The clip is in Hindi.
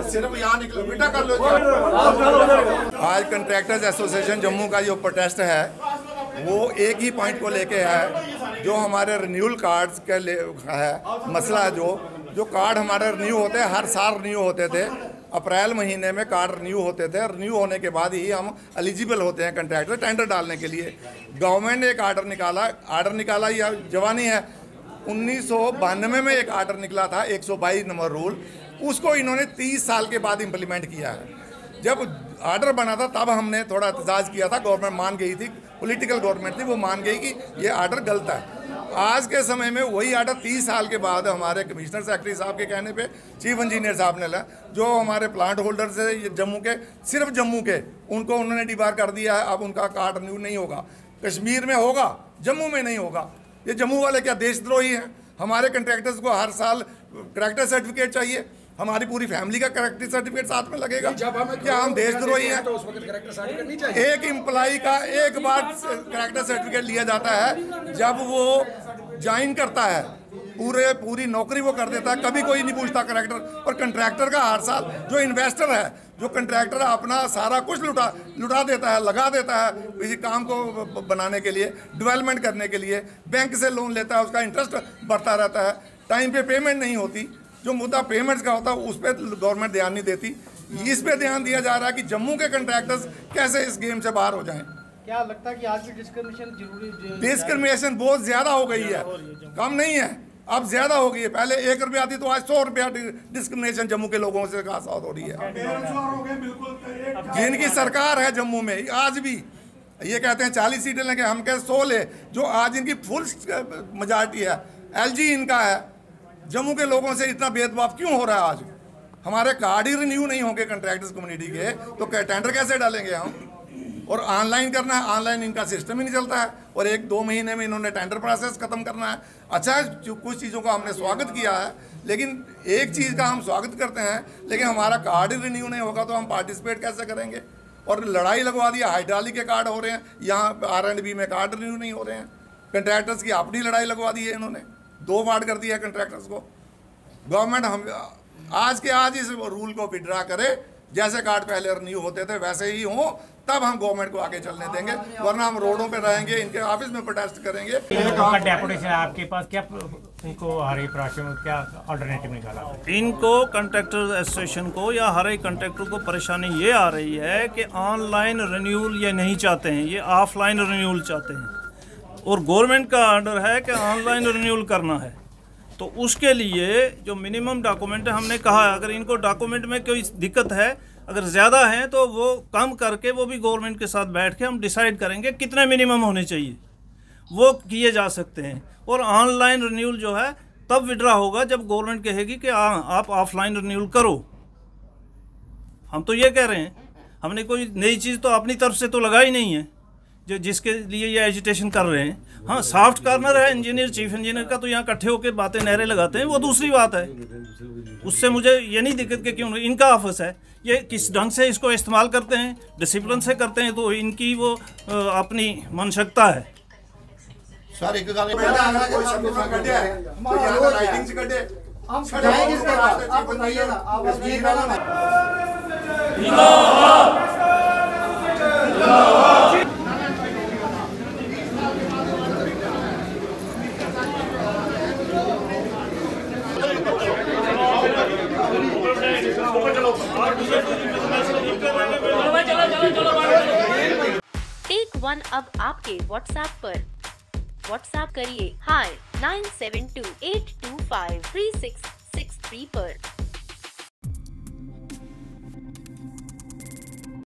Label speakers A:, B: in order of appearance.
A: सिर्फ यहाँ निकलो बेटा कर लो। आज कंट्रैक्टर्स एसोसिएशन जम्मू का जो प्रोटेस्ट है वो एक ही पॉइंट को लेके है, जो हमारे रिन्यूअल कार्ड्स के है मसला है। जो कार्ड हमारे रिन्यू होते हैं, हर साल रिन्यू होते थे, अप्रैल महीने में कार्ड रिन्यू होते थे। रिन्यू होने के बाद ही हम एलिजिबल होते हैं कंट्रैक्टर टेंडर डालने के लिए। गवर्नमेंट ने एक आर्डर निकाला या जवानी है 1992 में एक आर्डर निकला था 122 नंबर रूल, उसको इन्होंने 30 साल के बाद इम्प्लीमेंट किया है। जब आर्डर बना था तब हमने थोड़ा एहतजाज किया था, गवर्नमेंट मान गई थी, पॉलिटिकल गवर्नमेंट थी, वो मान गई कि ये आर्डर गलत है। आज के समय में वही आर्डर 30 साल के बाद हमारे कमिश्नर सेक्रेटरी साहब के कहने पे चीफ इंजीनियर साहब ने जो हमारे प्लांट होल्डर्स है जम्मू के, सिर्फ जम्मू के, उनको उन्होंने डिबार कर दिया है। अब उनका कार्ड रिन्यू नहीं होगा, कश्मीर में होगा, जम्मू में नहीं होगा। ये जम्मू वाले क्या देशद्रोही हैं? हमारे कंट्रैक्टर्स को हर साल करेक्टर सर्टिफिकेट चाहिए, हमारी पूरी फैमिली का करेक्टर सर्टिफिकेट साथ में लगेगा। क्या हम देशद्रोही हैं? एक एम्प्लॉय का एक बार करेक्टर सर्टिफिकेट लिया जाता है जब वो ज्वाइन करता है, पूरी नौकरी वो कर देता है, कभी कोई नहीं पूछता करेक्टर। और कंट्रैक्टर का हर साल जो इन्वेस्टर है, जो कंट्रैक्टर अपना सारा कुछ लुटा देता है, लगा देता है किसी काम को बनाने के लिए, डेवलपमेंट करने के लिए, बैंक से लोन लेता है, उसका इंटरेस्ट बढ़ता रहता है, टाइम पे पेमेंट नहीं होती। जो मुद्दा पेमेंट्स का होता है उस पर गवर्नमेंट ध्यान नहीं देती। इस पे ध्यान दिया जा रहा है कि जम्मू के कंट्रैक्टर्स कैसे इस गेम से बाहर हो जाएं।
B: क्या लगता है कि आज भी डिस्क्रिमिनेशन
A: डिस्क्रिमिनेशन बहुत ज्यादा हो गई है, कम नहीं है, अब ज्यादा हो गई है। पहले 1 रुपया थी तो आज 100 रुपया डिस्क्रिमिनेशन जम्मू के लोगों से खास हो रही है। जिनकी सरकार है जम्मू में आज भी ये कहते हैं 40 सीटें लेंगे, हम कह 100 ले, जो आज इनकी फुल मेजॉरिटी है, LG इनका है। जम्मू के लोगों से इतना भेदभाव क्यों हो रहा है? आज हमारे कार्ड ही रिन्यू नहीं होंगे कंट्रैक्टर्स कम्युनिटी के, तो टेंडर कैसे डालेंगे हम? और ऑनलाइन करना है, ऑनलाइन इनका सिस्टम ही नहीं चलता है, और 1-2 महीने में इन्होंने टेंडर प्रोसेस खत्म करना है। अच्छा है, कुछ चीज़ों का हमने स्वागत किया है, लेकिन एक चीज़ का हम स्वागत करते हैं, लेकिन हमारा कार्ड ही रिन्यू नहीं होगा तो हम पार्टिसिपेट कैसे करेंगे? और लड़ाई लगवा दिया, हाइड्रालिक के कार्ड हो रहे हैं, यहाँ R&B में कार्ड रिन्यू नहीं हो रहे हैं। कंट्रैक्टर्स की अपनी लड़ाई लगवा दी है इन्होंने, 2 वार्ड कर दिया कंट्रैक्टर्स को। गवर्नमेंट हम आज के आज इस रूल को विड्रा करे, जैसे कार्ड पहले रिन्यू होते थे वैसे ही हो, तब हम गवर्नमेंट को आगे चलने देंगे, वरना हम रोडों पे रहेंगे, इनके ऑफिस में प्रोटेस्ट करेंगे।
C: डेपुटेशन आपके पास क्या इनको हरे प्राशन में क्या अल्टरनेटिव निकाला?
D: इनको कंट्रैक्टर एसोसिएशन को या हर एक कंट्रैक्टर को परेशानी ये आ रही है कि ऑनलाइन रिन्यूअल ये नहीं चाहते हैं, ये ऑफलाइन रिन्यूअल चाहते हैं, और गवर्नमेंट का ऑर्डर है कि ऑनलाइन रिन्यूअल करना है। तो उसके लिए जो मिनिमम डॉक्यूमेंट है, हमने कहा अगर इनको डॉक्यूमेंट में कोई दिक्कत है, अगर ज़्यादा है तो वो कम करके वो भी गवर्नमेंट के साथ बैठ के हम डिसाइड करेंगे कितने मिनिमम होने चाहिए, वो किए जा सकते हैं। और ऑनलाइन रिन्यूअल जो है तब विड्रा होगा जब गवर्नमेंट कहेगी कि आप ऑफलाइन रिन्यूअल करो। हम तो ये कह रहे हैं, हमने कोई नई चीज़ तो अपनी तरफ से तो लगाई नहीं है जो जिसके लिए ये एजिटेशन कर रहे हैं। हाँ, सॉफ्ट कॉर्नर है इंजीनियर, चीफ इंजीनियर का, तो यहाँ इकट्ठे होकर बातें नहरे लगाते हैं, वो दूसरी बात है। उससे मुझे ये नहीं दिक्कत कि क्यों इनका ऑफिस है, ये किस ढंग से इसको इस्तेमाल करते हैं, डिसिप्लिन से करते हैं, तो इनकी वो अपनी मानसिकता है।
A: सर एक
E: टेक वन अब आपके व्हाट्सएप पर। व्हाट्सएप करिए hi 9728253663 पर।